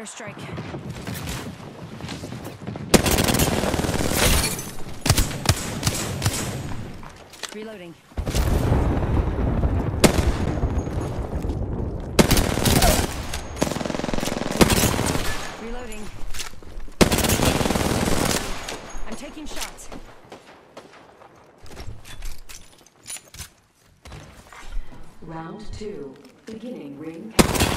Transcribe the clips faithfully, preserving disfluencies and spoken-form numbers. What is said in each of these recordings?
Airstrike. Reloading. Reloading. I'm taking shots. Round two. Beginning ring.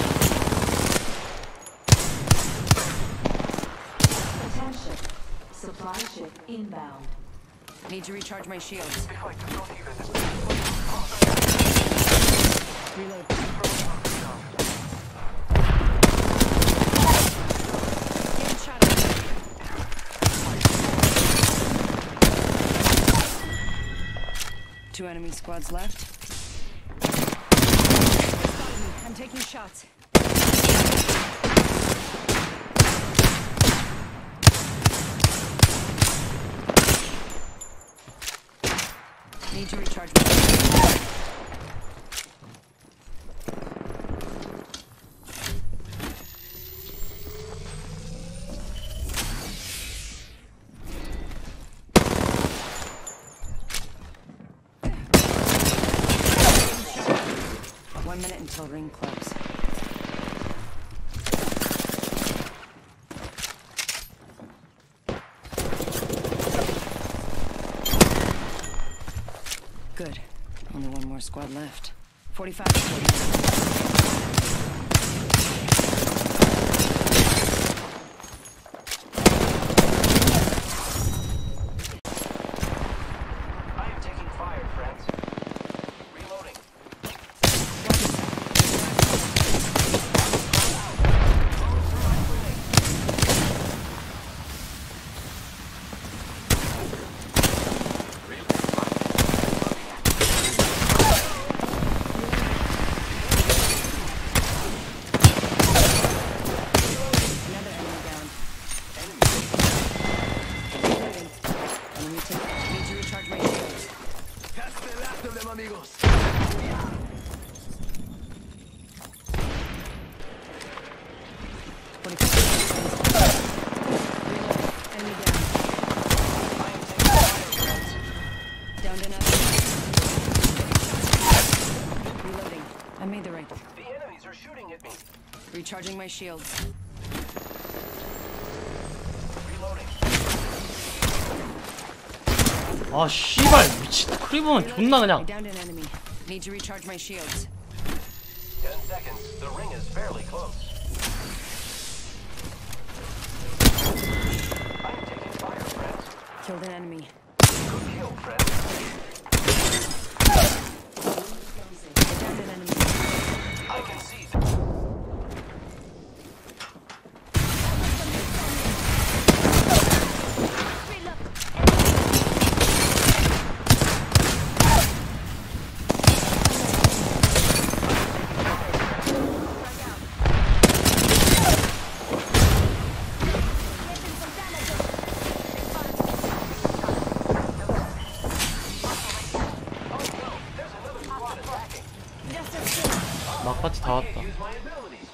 Attention. Supply ship inbound. Need to recharge my shields. Reload. Getting shot at. Two enemy squads left. I'm taking shots. Need to recharge my One minute until ring close. Good. Only one more squad left. forty-five. I am taking fire, friends. Reloading. Amigos. Enemy down. Down to nothing. Reloading. I made the right. The enemies are shooting at me. Recharging my shields. Reloading. 아 씨발 미친 크리버는 존나 I 그냥. downed an enemy. Need to recharge my shields. Ten seconds. The ring is fairly close. I am taking fire, friends. Killed an enemy. Good kill, friends. I downed an enemy. I can see. 막바지 다 왔다. Use my abilities.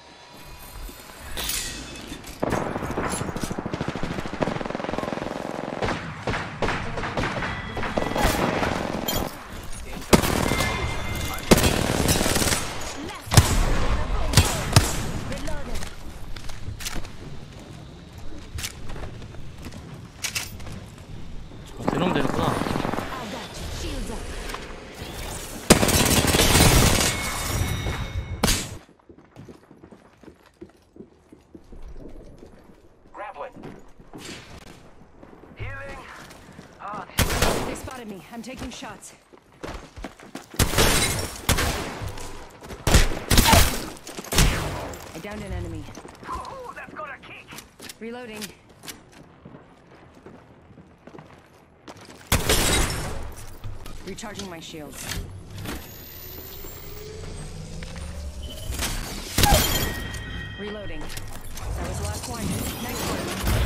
아, 대놈 되는구나. Healing. Ah, They spotted me. I'm taking shots. I downed an enemy. oh, that's got a kick. Reloading. Recharging my shields. Reloading. That was the last one. Next one.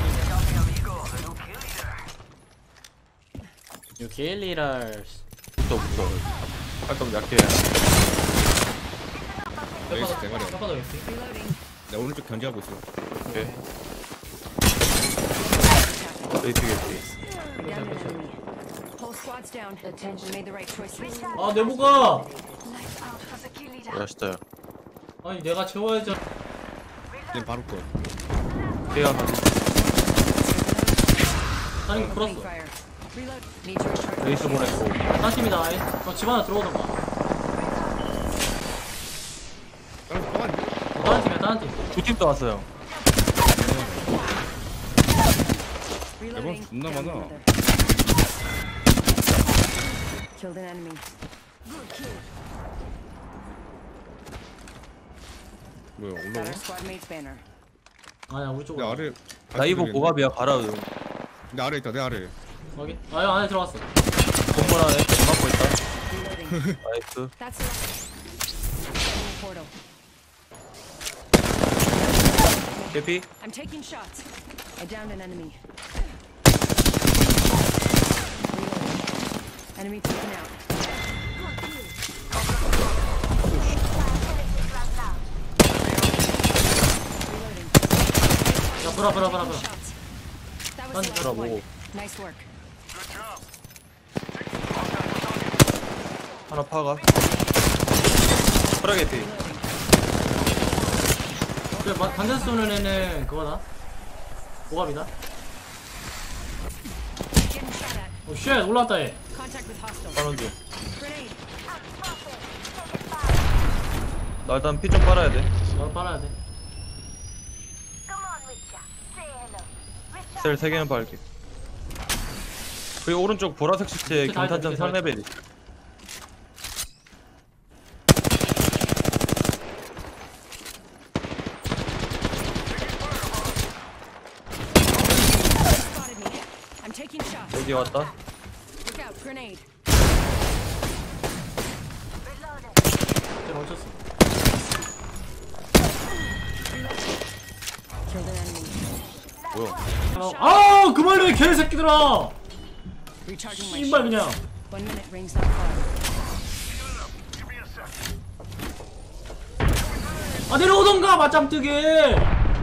You kill leaders. 또 무서워. 활동 약해. 레이스 대가리. Reloading. 내 오른쪽 견제하고 있어. 오케이. 레이트 게이트. Down an enemy. Whole squad's down. Attention. Made the right choices. 아 내보가. 야 진짜야. 아니 내가 채워야지. 얘 바로 거. 내가 가지. 아니 풀었어. Opening fire. Reload. Need to recharge. 레이스 보냈고. 딴 팀이다. 아이. 어, 집 하나 들어오던가. 다른 거 아닌데? 어, 다른 팀이야 다른 팀. 두 팀 또 왔어요. Reloading. 존나 Down 많아. another. Killed an enemy. 뭐야 Got 올라와? our squad mate's banner. 아니야 우리 내 쪽으로. 아래. 나이보 고갑이야 가라. 내 아래 있다 내 아래. 여기. 아 여기 안에 들어갔어. 건물 안에 막고 있다. Reloading. 나이스. That's the Opening portal. 개피. I'm taking shots. I downed an enemy. Reloading. Enemy taken out. Reloading. 야 브라 브라 브라 브라. Shots. That was 난 the last 브라 one. 보고. Nice work. 하나 파가. 프라 개피. 그래 마- 반대 쏘는 애는 그거다. 고갑이다. Getting shot at. 오쉣 올라왔다 얘. Contact with hostile. 빠는 중. Grenade. 나 일단 피 좀 빨아야 돼. 나도 빨아야 돼. 셀 세 개는 빨게. 그리고 오른쪽 보라색 시체에 시체 다 있다, 경탄장 시체 다 삼 레벨이. Spotted me. I'm taking shots. 여기 왔다. Look out. Grenade. 쟤 멈췄어. Killed an enemy. 뭐야? 아 그만해 개새끼들아. Recharging my 씨발 shields. 그냥. One minute rings not far. 아 내려오던가 맞짱 뜨게.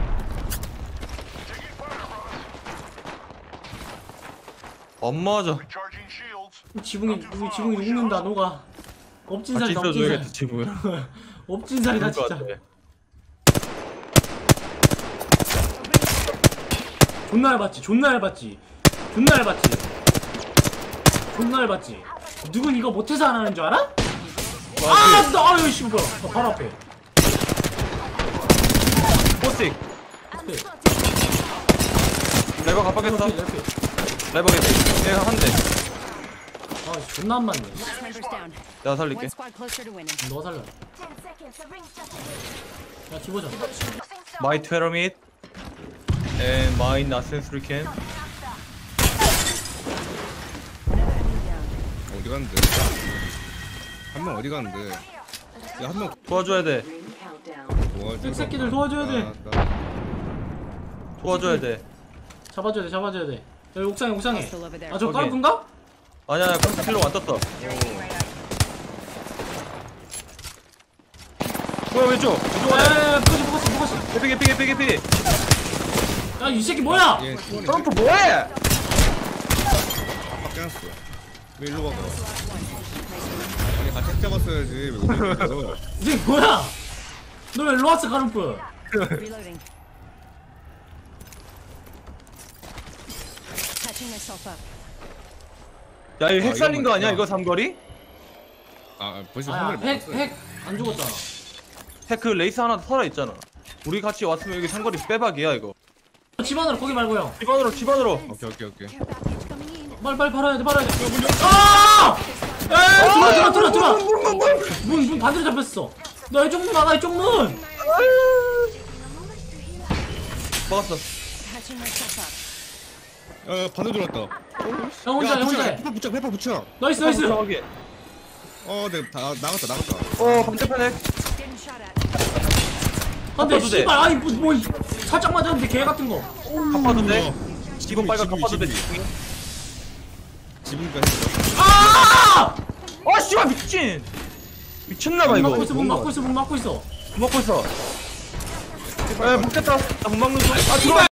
안 맞아. 지붕이 우리 지붕이 녹는다 녹아. 같이 업진살이다 있어줘야겠다 업진살. 지금. 업진살이다 그럴 것 진짜. 같아. 존나 얇았지 존나 얇았지 존나 얇았지 존나 얇았지. 누군 이거 못해서 안 하는 줄 알아? 아! 나 아유 씨 뭐야. 나 바로 앞에. 포스틱. 오케이. 레버 갑박했어. 이렇게, 이렇게. 레버 개피. 얘가 한 대. 아 존나 안 맞네. Last member's down. 내가 One 살릴게. squad closer to winning. 너가 살려. 야 기보자. My Terramid and my Nonsense Can. 어디 갔는데? 한 명 어디 갔는데? 야 한 명 도와줘야 돼. Ring countdown. 도와줘. 새끼들 도와줘야 돼. 도와줘야 돼. 잡아줘야 돼 잡아줘야 돼. 여기 옥상에 옥상에. Hostile over there. 아 저 오케이. 까르픈가? 아니야, 아니야. 깜짝 킬로 안 떴어. 뭐야, 왼쪽. 왼쪽 안에. 에에 포커스 포커스 포커스. 개피, 개피, 개피, 개피. 야이 새끼 뭐야? 얘 수원인데? 트럼프 뭐해? 밖에 났어. 왜 일로 가봐? 아니 같이 잡았어야지. 왜 우리 가서? 이 새끼 뭐야? 너 왜 일로 왔어 까르프? Reloading. Patching myself up. 야, 이거 아, 핵 살린 거 이거 아니야? 맞다. 이거 삼거리? 아 벌써 아야 선물 먹었어. 핵핵안 죽었잖아. 핵 그 레이스 하나 살아있잖아. 우리 같이 왔으면 여기 삼거리 빼박이야, 이거. 집안으로 거기 말고 형. 집안으로, 집안으로. 오케이 오케이 오케이. 빨리 빨리 팔아야 돼 팔아야 돼. 아! 에이 들어와 들어와 들어와 들어와. 문문 반대로 잡혔어. 너 이쪽 문 나가 이쪽 문. 막았어. Patching myself up. 어 반대 들어왔다. 형 혼자 해 혼자 해. 페퍼 붙여 페퍼 붙여. 나이스 나이스. 들어가게. 어 내가 다 나갔다 나갔다. 어, 반대편 핵. Getting shot at. 안돼 갚아도 돼. 씨발 아니 뭐, 뭐 살짝 맞았는데 개 같은 거. 갚아도 돼. 지붕이, 이건 빨간 지붕이, 갚아도 돼. 지붕이. 지붕까지. 아! 아, 씨발, 미친. 미쳤나봐, 문 이거. 막고 있어 문 막고 있어 문 막고 있어. 먹고 있어. 에 먹겠다. 나 금방 넣어. 아 들어와.